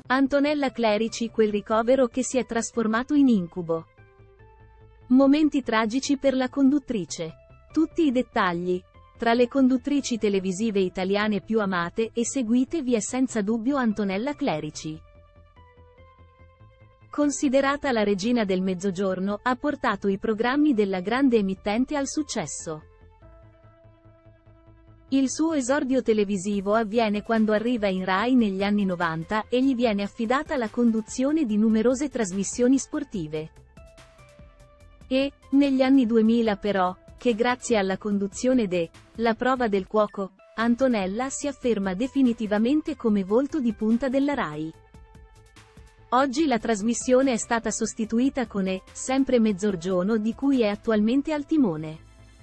Antonella Clerici, quel ricovero che si è trasformato in incubo. Momenti tragici per la conduttrice. Tutti i dettagli. Tra le conduttrici televisive italiane più amate e seguite vi è senza dubbio Antonella Clerici. Considerata la regina del Mezzogiorno, ha portato i programmi della grande emittente al successo. Il suo esordio televisivo avviene quando arriva in Rai negli anni 90 e gli viene affidata la conduzione di numerose trasmissioni sportive. E, negli anni 2000 però, che grazie alla conduzione de La prova del cuoco, Antonella si afferma definitivamente come volto di punta della Rai. Oggi la trasmissione è stata sostituita con Sempre Mezzogiorno, di cui è attualmente al timone.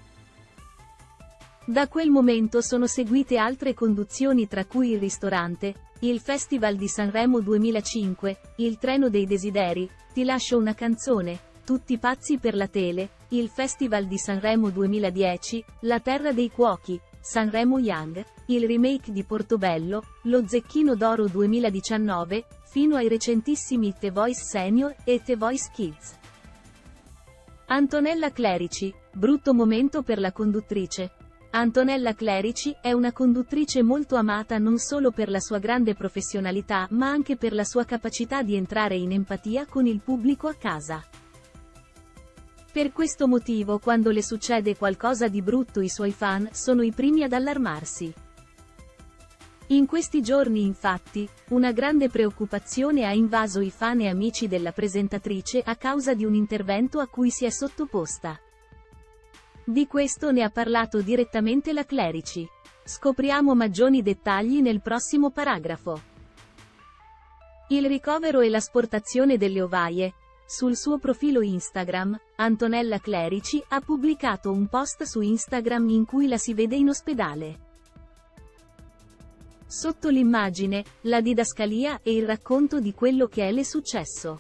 Da quel momento sono seguite altre conduzioni, tra cui Il ristorante, il Festival di Sanremo 2005, Il treno dei desideri, Ti lascio una canzone, Tutti pazzi per la tele, il Festival di Sanremo 2010, La terra dei cuochi, Sanremo Young, il remake di Portobello, Lo Zecchino d'Oro 2019, fino ai recentissimi The Voice Senior e The Voice Kids. Antonella Clerici, brutto momento per la conduttrice. Antonella Clerici è una conduttrice molto amata non solo per la sua grande professionalità ma anche per la sua capacità di entrare in empatia con il pubblico a casa. Per questo motivo quando le succede qualcosa di brutto i suoi fan sono i primi ad allarmarsi. In questi giorni infatti, una grande preoccupazione ha invaso i fan e amici della presentatrice a causa di un intervento a cui si è sottoposta. Di questo ne ha parlato direttamente la Clerici. Scopriamo maggiori dettagli nel prossimo paragrafo. Il ricovero e l'asportazione delle ovaie. Sul suo profilo Instagram, Antonella Clerici ha pubblicato un post su Instagram in cui la si vede in ospedale. Sotto l'immagine, la didascalia e il racconto di quello che le è successo.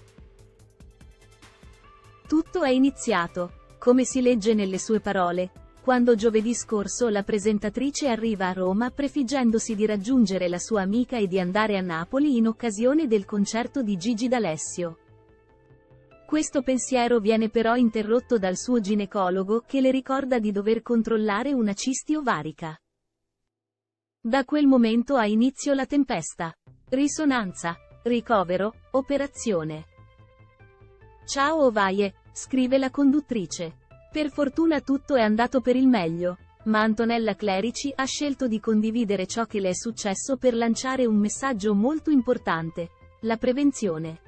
Tutto è iniziato, come si legge nelle sue parole, quando giovedì scorso la presentatrice arriva a Roma prefiggendosi di raggiungere la sua amica e di andare a Napoli in occasione del concerto di Gigi D'Alessio. Questo pensiero viene però interrotto dal suo ginecologo che le ricorda di dover controllare una cisti ovarica. Da quel momento ha inizio la tempesta. Risonanza, ricovero, operazione. Ciao ovaie, scrive la conduttrice. Per fortuna tutto è andato per il meglio, ma Antonella Clerici ha scelto di condividere ciò che le è successo per lanciare un messaggio molto importante: la prevenzione.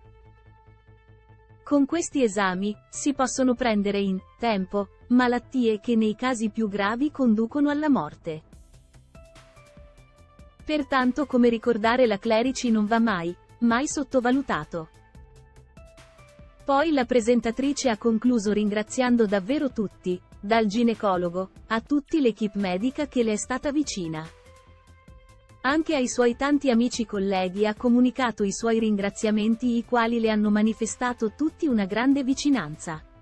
Con questi esami, si possono prendere in tempo malattie che nei casi più gravi conducono alla morte. Pertanto, come ricordare la Clerici non va mai sottovalutato. Poi la presentatrice ha concluso ringraziando davvero tutti, dal ginecologo, a tutti l'equipe medica che le è stata vicina. Anche ai suoi tanti amici colleghi ha comunicato i suoi ringraziamenti, i quali le hanno manifestato tutti una grande vicinanza.